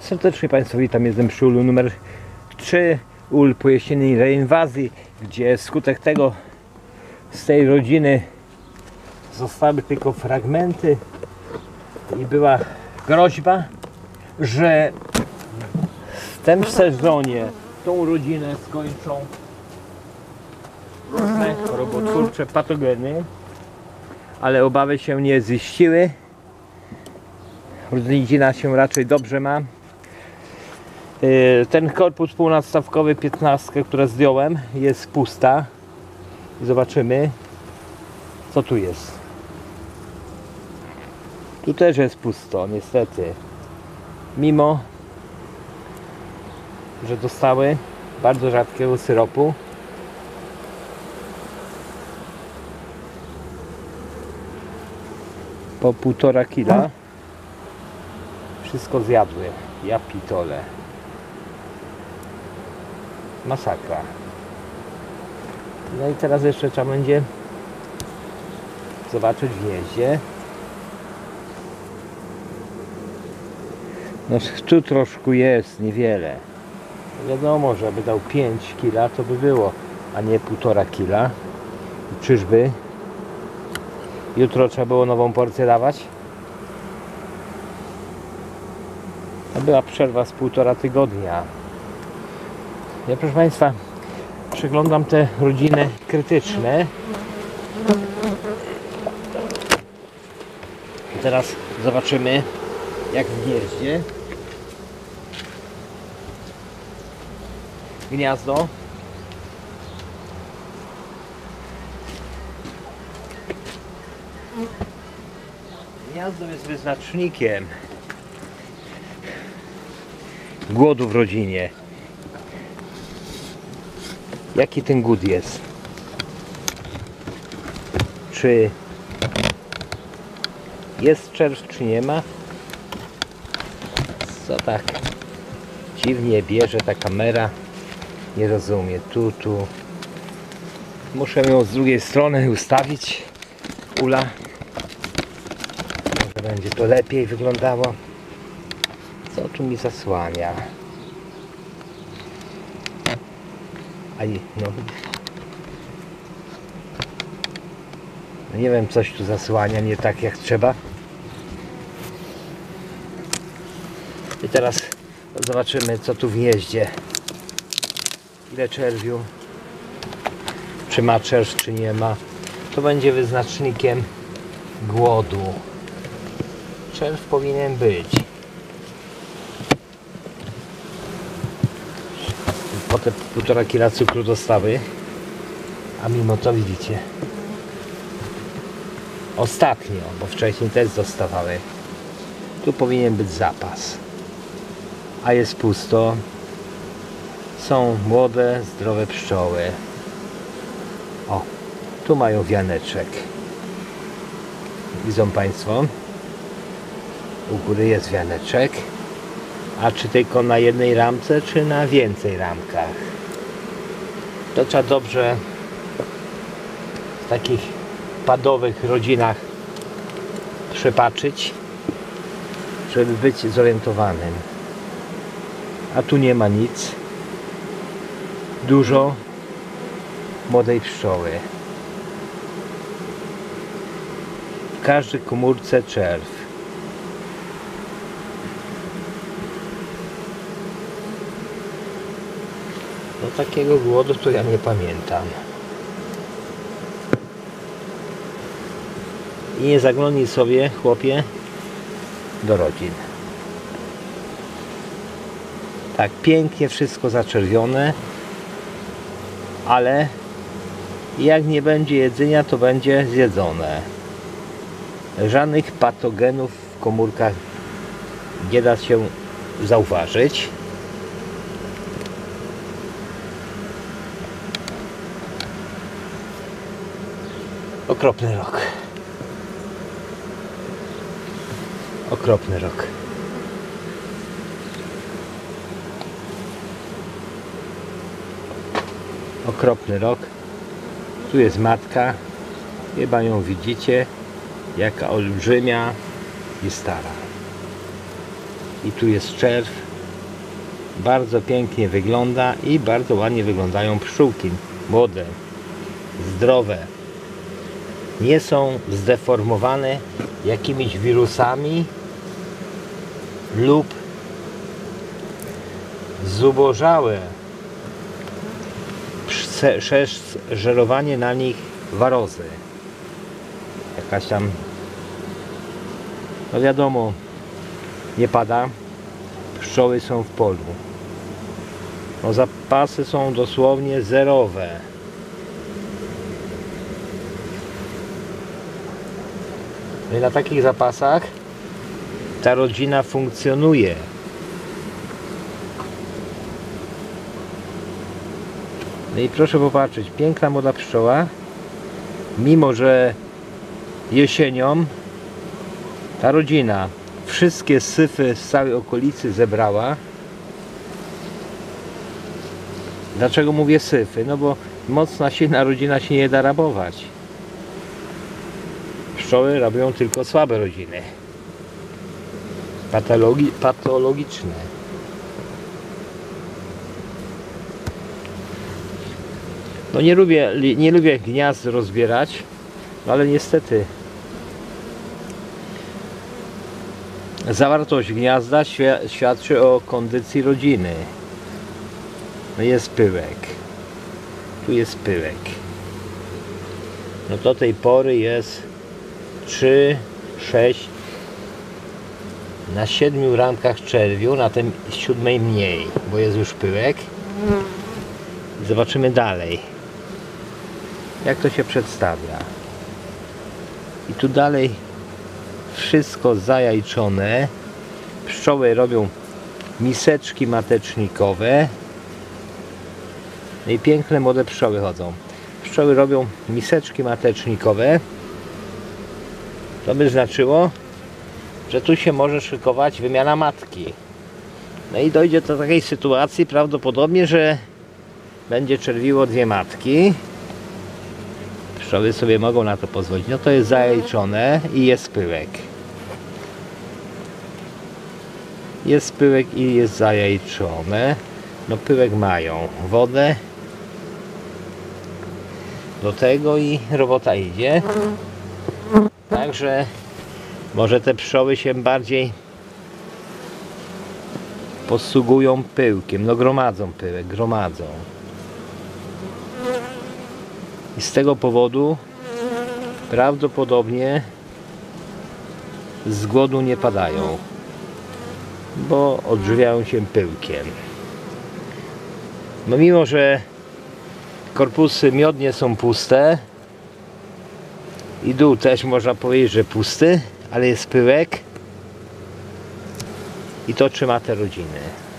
Serdecznie Państwa witam, jestem przy ulu numer 3, ul po jesiennej reinwazji, gdzie wskutek tego z tej rodziny zostały tylko fragmenty i była groźba, że w tym sezonie tą rodzinę skończą różne chorobotwórcze patogeny, ale obawy się nie ziściły. Rodzina się raczej dobrze ma. Ten korpus półnadstawkowy 15, które zdjąłem, jest pusta. Zobaczymy, co tu jest. Tu też jest pusto, niestety. Mimo, że dostały bardzo rzadkiego syropu. Po 1,5 kila. Wszystko zjadły. Ja pitole. Masakra. No i teraz jeszcze trzeba będzie zobaczyć w gnieździe. No tu troszkę jest, niewiele. Wiadomo, że by dał 5 kila, to by było, a nie 1,5 kila. I czyżby jutro trzeba było nową porcję dawać? To była przerwa z 1,5 tygodnia. Ja, proszę Państwa, przeglądam te rodziny krytyczne. I teraz zobaczymy, jak w gnieździe. Gniazdo. Gniazdo jest wyznacznikiem głodu w rodzinie. Jaki ten głód jest? Czy jest czerw, czy nie ma? Co tak dziwnie bierze ta kamera? Nie rozumiem. Tu. Muszę ją z drugiej strony ustawić. Ula. Może będzie to lepiej wyglądało. Co tu mi zasłania? No nie wiem, coś tu zasłania nie tak jak trzeba. I teraz zobaczymy, co tu w gnieździe. Ile czerwiu, czy ma czerw, czy nie ma. To będzie wyznacznikiem głodu. Czerw powinien być. Po te 1,5 kila cukru dostawy, a mimo to widzicie, ostatnio, bo wcześniej też dostawały, tu powinien być zapas, a jest pusto. Są młode, zdrowe pszczoły. O, tu mają wianeczek. Widzą Państwo, u góry jest wianeczek. A czy tylko na jednej ramce, czy na więcej ramkach? To trzeba dobrze w takich padowych rodzinach przepatrzyć, żeby być zorientowanym. A tu nie ma nic. Dużo młodej pszczoły. W każdej komórce czerw. No takiego głodu to ja nie pamiętam. I nie zaglądnij sobie, chłopie, do rodzin. Tak pięknie wszystko zaczerwione, ale jak nie będzie jedzenia, to będzie zjedzone. Żadnych patogenów w komórkach nie da się zauważyć. Okropny rok. Okropny rok. Okropny rok. Tu jest matka. Chyba ją widzicie. Jaka olbrzymia i stara. I tu jest czerw. bardzo pięknie wygląda i bardzo ładnie wyglądają pszczółki. Młode, zdrowe. Nie są zdeformowane jakimiś wirusami lub zubożałe przez żerowanie na nich warozy. Jakaś tam, no wiadomo, nie pada, pszczoły są w polu. No zapasy są dosłownie zerowe. No i na takich zapasach ta rodzina funkcjonuje. No i proszę popatrzeć, piękna młoda pszczoła, mimo że jesienią ta rodzina wszystkie syfy z całej okolicy zebrała. Dlaczego mówię syfy? No bo mocna, silna rodzina się nie da rabować. Pszczoły robią tylko słabe rodziny. Patologiczne. No nie lubię gniazd rozbierać, no ale niestety zawartość gniazda świadczy o kondycji rodziny. No jest pyłek. Tu jest pyłek. No do tej pory jest 3, 6 na 7 ramkach czerwiu, na tym 7 mniej, bo jest już pyłek. Zobaczymy dalej, jak to się przedstawia. I tu dalej wszystko zajajczone. Pszczoły robią miseczki matecznikowe. No i piękne młode pszczoły chodzą. Pszczoły robią miseczki matecznikowe. To by znaczyło, że tu się może szykować wymiana matki. No i dojdzie do takiej sytuacji prawdopodobnie, że będzie czerwiło 2 matki. Pszczoły sobie mogą na to pozwolić. No to jest zajajczone i jest pyłek. Jest pyłek i jest zajajczone. No pyłek mają wodę do tego i robota idzie. Także może te pszczoły się bardziej posługują pyłkiem. No gromadzą pyłek, gromadzą. I z tego powodu prawdopodobnie z głodu nie padają, bo odżywiają się pyłkiem. No mimo, że korpusy miodnie są puste i dół też można powiedzieć, że pusty, ale jest pyłek i to trzyma te rodziny.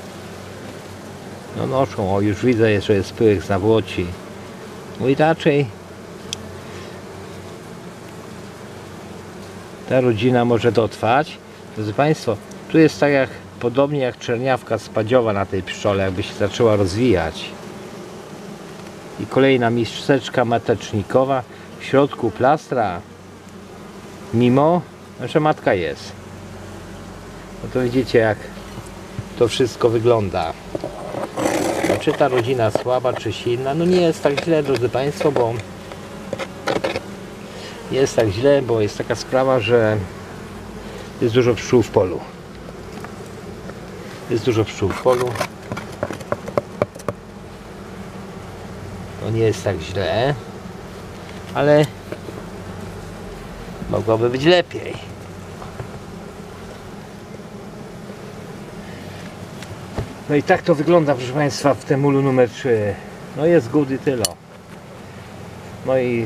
No noszą, o już widzę, że jest pyłek z nawłoci. No i raczej ta rodzina może dotrwać. Drodzy Państwo, tu jest tak jak, podobnie jak czerniawka spadziowa na tej pszczole, jakby się zaczęła rozwijać. I kolejna miseczka matecznikowa, w środku plastra, mimo że matka jest. No to widzicie, jak to wszystko wygląda. No, czy ta rodzina słaba, czy silna? No nie jest tak źle, drodzy Państwo, bo nie jest tak źle, bo jest taka sprawa, że jest dużo pszczół w polu. Jest dużo pszczół w polu. To nie jest tak źle, ale mogłoby być lepiej. No i tak to wygląda, proszę Państwa, w tym ulu numer 3. No jest good i tyle. No i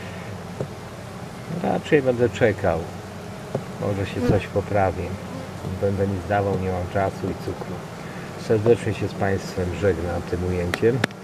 raczej będę czekał. Może się coś poprawi. Będę nic dawał, nie mam czasu i cukru. Serdecznie się z Państwem żegnam tym ujęciem.